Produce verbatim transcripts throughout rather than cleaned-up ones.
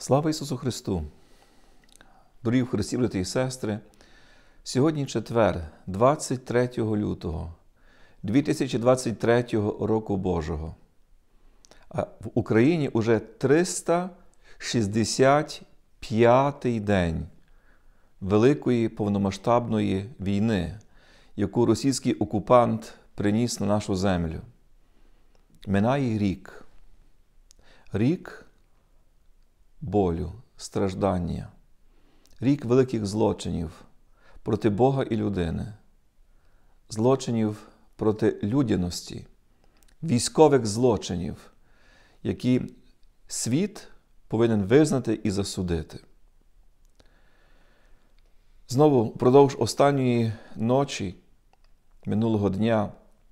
Слава Ісусу Христу! Дорогі в Христі, брати і сестри! Сьогодні четвер, двадцять третього лютого дві тисячі двадцять третього року Божого. А в Україні уже триста шістдесят п'ятий день великої повномасштабної війни, яку російський окупант приніс на нашу землю. Минає рік. Рік болю, страждання, рік великих злочинів проти Бога і людини, злочинів проти людяності, військових злочинів, які світ повинен визнати і засудити. Знову, впродовж останньої ночі, минулого дня,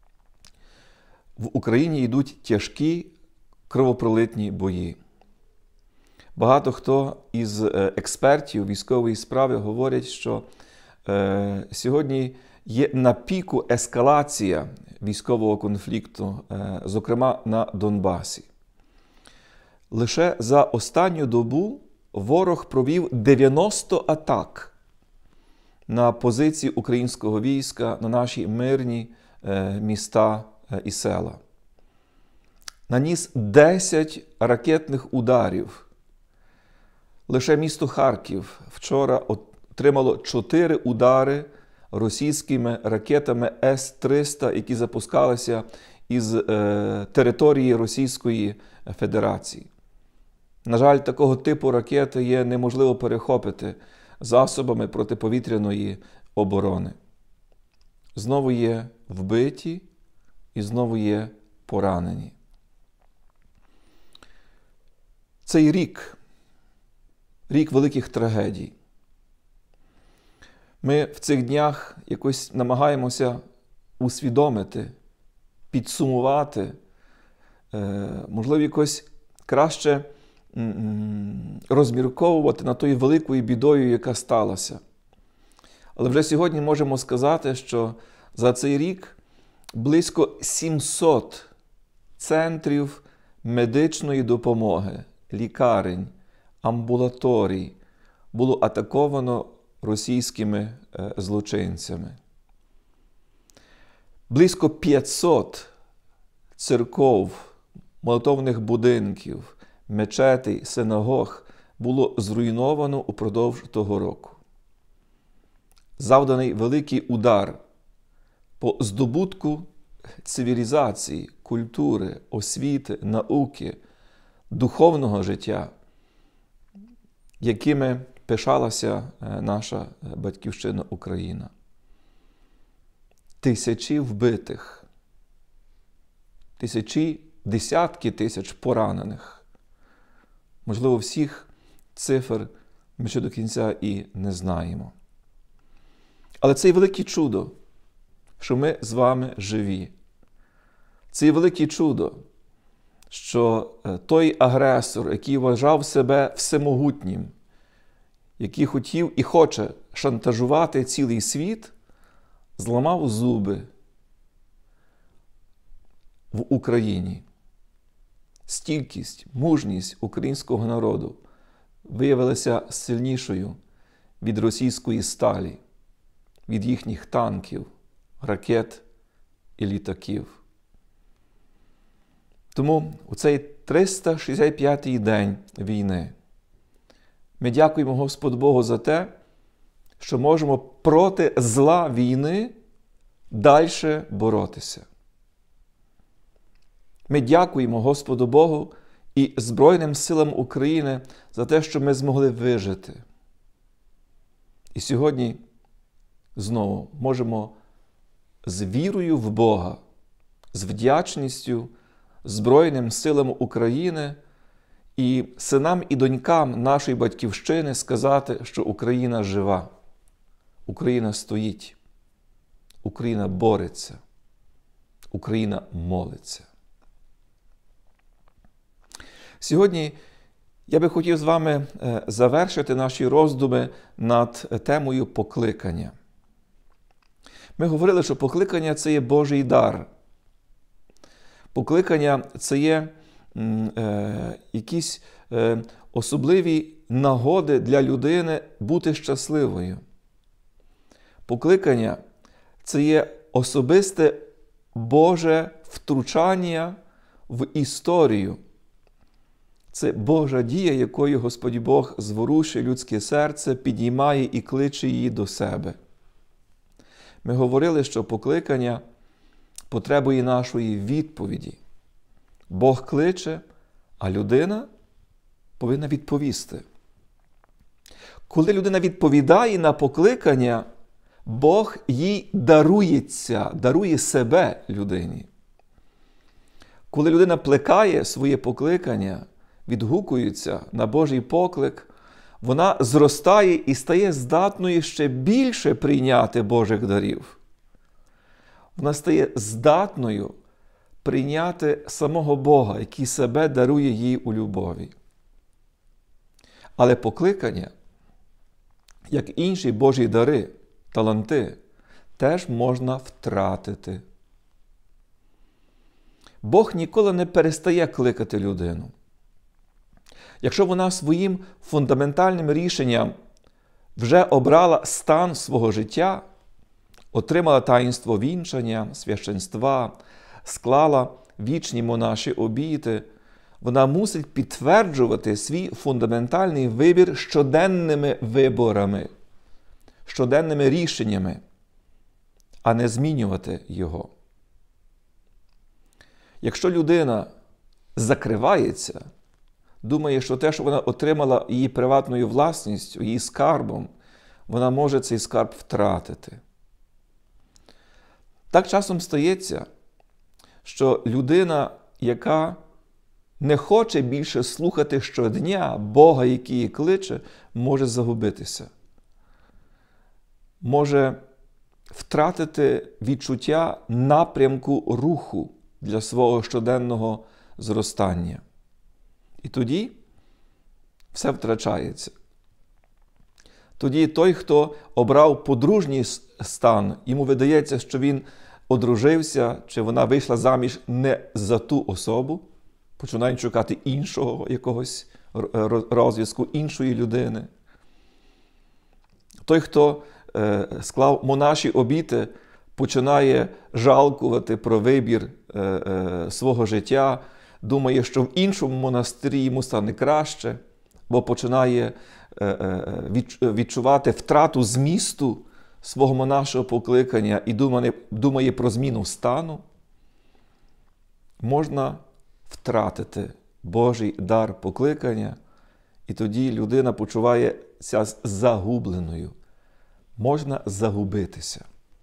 в Україні йдуть тяжкі кровопролитні бої. Багато хто із експертів військової справи говорять, що е, сьогодні є на піку ескалація військового конфлікту, е, зокрема на Донбасі. Лише за останню добу ворог провів дев'яносто атак на позиції українського війська, на наші мирні е, міста е, і села. Наніс десять ракетних ударів. Лише місто Харків вчора отримало чотири удари російськими ракетами С триста, які запускалися із е, території Російської Федерації. На жаль, такого типу ракети є неможливо перехопити засобами протиповітряної оборони. Знову є вбиті і знову є поранені. Цей рік Рік великих трагедій. Ми в цих днях якось намагаємося усвідомити, підсумувати, можливо, якось краще розмірковувати над тою великою бідою, яка сталася. Але вже сьогодні можемо сказати, що за цей рік близько сімсот центрів медичної допомоги, лікарень, амбулаторій було атаковано російськими злочинцями. Близько п'ятсот церков, молитовних будинків, мечетей, синагог було зруйновано упродовж того року. Завданий великий удар по здобутку цивілізації, культури, освіти, науки, духовного життя, якими пишалася наша батьківщина Україна. Тисячі вбитих, тисячі, десятки тисяч поранених. Можливо, всіх цифр ми ще до кінця і не знаємо. Але це і велике чудо, що ми з вами живі. Це і велике чудо, що той агресор, який вважав себе всемогутнім, який хотів і хоче шантажувати цілий світ, зламав зуби в Україні. Стійкість, мужність українського народу виявилася сильнішою від російської сталі, від їхніх танків, ракет і літаків. Тому у цей триста шістдесят п'ятий день війни ми дякуємо Господу Богу за те, що можемо проти зла війни далі боротися. Ми дякуємо Господу Богу і Збройним силам України за те, що ми змогли вижити. І сьогодні знову можемо з вірою в Бога, з вдячністю Збройним силам України і синам і донькам нашої батьківщини сказати, що Україна жива, Україна стоїть, Україна бореться, Україна молиться. Сьогодні я би хотів з вами завершити наші роздуми над темою покликання. Ми говорили, що покликання – це є Божий дар. Покликання – це є е, якісь е, особливі нагоди для людини бути щасливою. Покликання – це є особисте Боже втручання в історію. Це Божа дія, якою Господь Бог зворушує людське серце, підіймає і кличе її до себе. Ми говорили, що покликання потребує нашої відповіді. Бог кличе, а людина повинна відповісти. Коли людина відповідає на покликання, Бог їй дарується, дарує себе людині. Коли людина плекає своє покликання, відгукується на Божий поклик, вона зростає і стає здатною ще більше прийняти Божих дарів. Вона стає здатною прийняти самого Бога, який себе дарує їй у любові. Але покликання, як інші Божі дари, таланти, теж можна втратити. Бог ніколи не перестає кликати людину. Якщо вона своїм фундаментальним рішенням вже обрала стан свого життя, отримала таїнство вінчання, священства, склала вічні монаші обіти, вона мусить підтверджувати свій фундаментальний вибір щоденними виборами, щоденними рішеннями, а не змінювати його. Якщо людина закривається, думає, що те, що вона отримала її приватною власністю, її скарбом, вона може цей скарб втратити. Так часом стається, що людина, яка не хоче більше слухати щодня Бога, який її кличе, може загубитися. Може втратити відчуття напрямку руху для свого щоденного зростання. І тоді все втрачається. Тоді той, хто обрав подружній стан, йому видається, що він одружився, чи вона вийшла заміж не за ту особу, починає шукати іншого якогось розв'язку, іншої людини. Той, хто е, склав монаші обіти, починає жалкувати про вибір е, е, свого життя, думає, що в іншому монастирі йому стане краще, бо починає е, е, відчувати втрату змісту свого монашого покликання і думає, думає про зміну стану, можна втратити Божий дар покликання, і тоді людина почувається загубленою. Можна загубитися.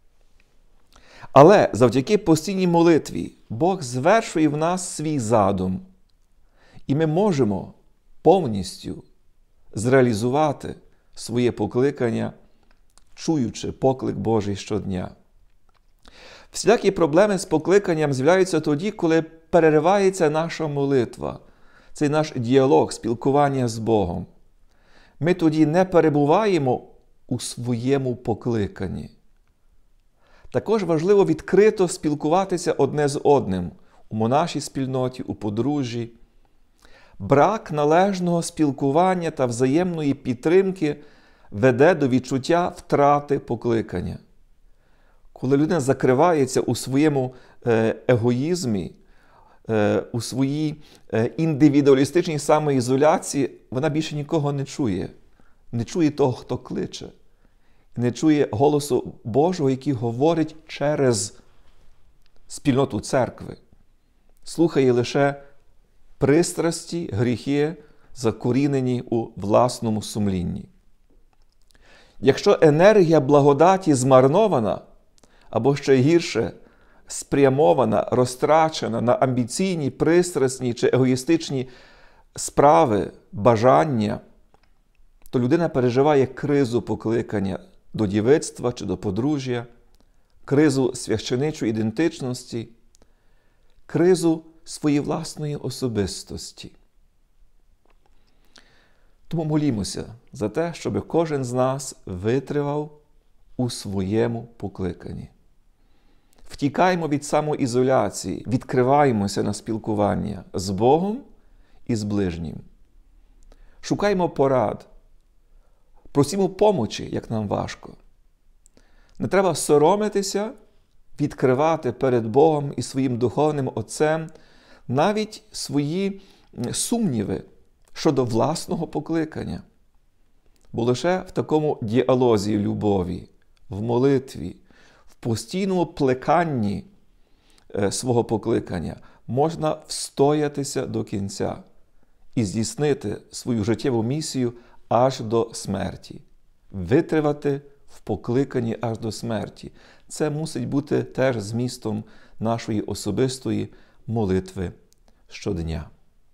Але завдяки постійній молитві Бог звершує в нас свій задум, і ми можемо повністю зреалізувати своє покликання, чуючи поклик Божий щодня. Всілякі проблеми з покликанням з'являються тоді, коли переривається наша молитва, цей наш діалог, спілкування з Богом. Ми тоді не перебуваємо у своєму покликанні. Також важливо відкрито спілкуватися одне з одним у монашій спільноті, у подружжі. Брак належного спілкування та взаємної підтримки веде до відчуття втрати покликання. Коли людина закривається у своєму егоїзмі, у своїй індивідуалістичній самоізоляції, вона більше нікого не чує. Не чує того, хто кличе. Не чує голосу Божого, який говорить через спільноту церкви. Слухає лише пристрасті, гріхи, закорінені у власному сумлінні. Якщо енергія благодаті змарнована, або ще гірше, спрямована, розтрачена на амбіційні, пристрасні чи егоїстичні справи, бажання, то людина переживає кризу покликання до дівицтва чи до подружжя, кризу священичої ідентичності, кризу своєї власної особистості. Тому молімося за те, щоб кожен з нас витривав у своєму покликанні. втікаємо від самоізоляції, відкриваємося на спілкування з Богом і з ближнім. Шукаємо порад, просимо помочі, як нам важко. Не треба соромитися, відкривати перед Богом і своїм духовним Отцем навіть свої сумніви щодо власного покликання. Бо лише в такому діалозі любові, в молитві, в постійному плеканні свого покликання можна встоятися до кінця і здійснити свою життєву місію аж до смерті. Витривати в покликанні аж до смерті. Це мусить бути теж змістом нашої особистої молитви щодня.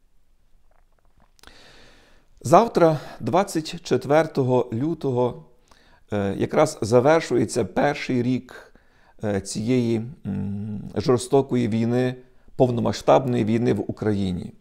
Завтра, двадцять четвертого лютого, якраз завершується перший рік цієї жорстокої війни, повномасштабної війни в Україні.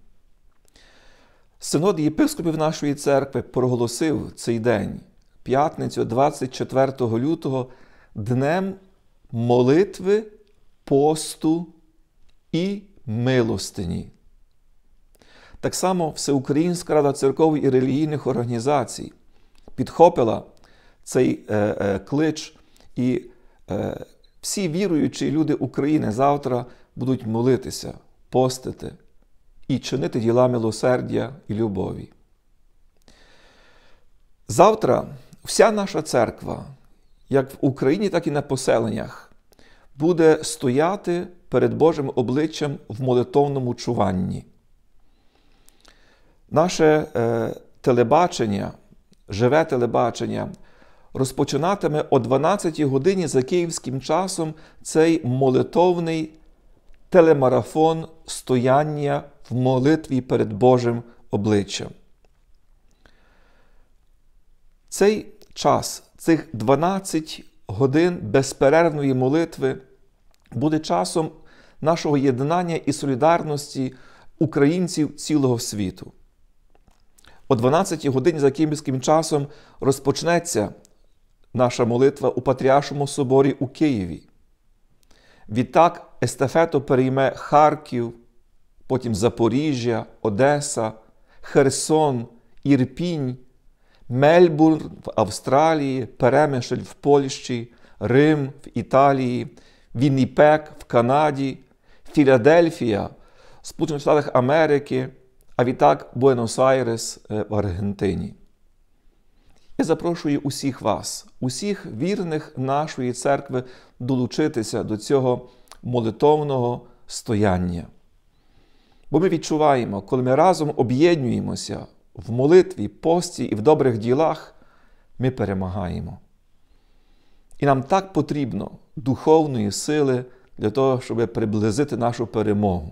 Синод єпископів нашої церкви проголосив цей день, п'ятницю, двадцять четвертого лютого, днем молитви, посту і милостині. Так само Всеукраїнська рада церков і релігійних організацій підхопила цей е, е, клич, і е, всі віруючі люди України завтра будуть молитися, постити і чинити діла милосердя і любові. Завтра вся наша церква, як в Україні, так і на поселеннях, буде стояти перед Божим обличчям в молитовному чуванні. Наше е, телебачення, живе телебачення, розпочинатиме о дванадцятій годині за київським часом цей молитовний телемарафон стояння в молитві перед Божим обличчям. Цей час, цих дванадцять годин безперервної молитви буде часом нашого єднання і солідарності українців цілого світу. О дванадцятій годині за київським часом розпочнеться наша молитва у Патріаршому соборі у Києві. Відтак естафету перейме Харків, потім Запоріжжя, Одеса, Херсон, Ірпінь, Мельбурн в Австралії, Перемишль в Польщі, Рим в Італії, Вінніпек в Канаді, Філадельфія в Сполучених Штатах Америки, а відтак Буенос-Айрес в Аргентині. Я запрошую усіх вас, усіх вірних нашої церкви долучитися до цього молитовного стояння. Бо ми відчуваємо, коли ми разом об'єднуємося в молитві, пості і в добрих ділах, ми перемагаємо. І нам так потрібно духовної сили для того, щоб приблизити нашу перемогу.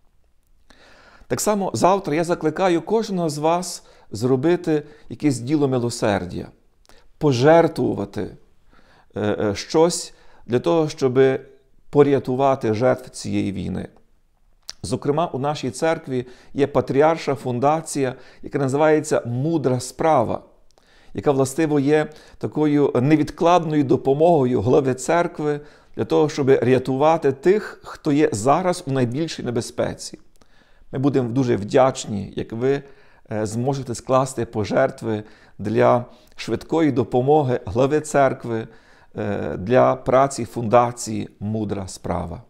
Так само завтра я закликаю кожного з вас зробити якесь діло милосердя, пожертвувати е, щось для того, щоб порятувати жертв цієї війни. Зокрема, у нашій церкві є патріарша фундація, яка називається «Мудра справа», яка, властиво, є такою невідкладною допомогою глави церкви для того, щоб рятувати тих, хто є зараз у найбільшій небезпеці. Ми будемо дуже вдячні, як ви зможете скласти пожертви для швидкої допомоги глави церкви, для праці фундації «Мудра справа».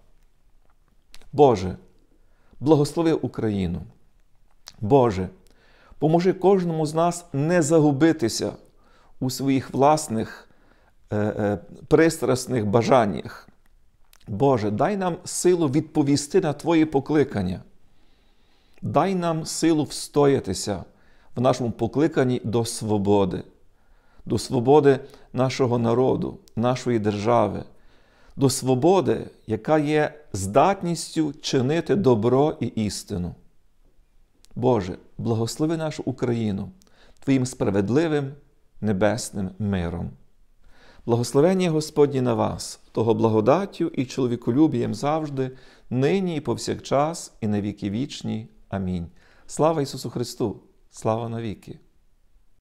Боже, благослови Україну. Боже, поможи кожному з нас не загубитися у своїх власних е, е, пристрасних бажаннях. Боже, дай нам силу відповісти на Твої покликання. Дай нам силу встоятися в нашому покликанні до свободи, до свободи нашого народу, нашої держави, до свободи, яка є здатністю чинити добро і істину. Боже, благослови нашу Україну Твоїм справедливим небесним миром. Благословення Господнє на вас, того благодаттю і чоловіколюбієм завжди, нині і повсякчас, і на віки вічні. Амінь. Слава Ісусу Христу! Слава навіки!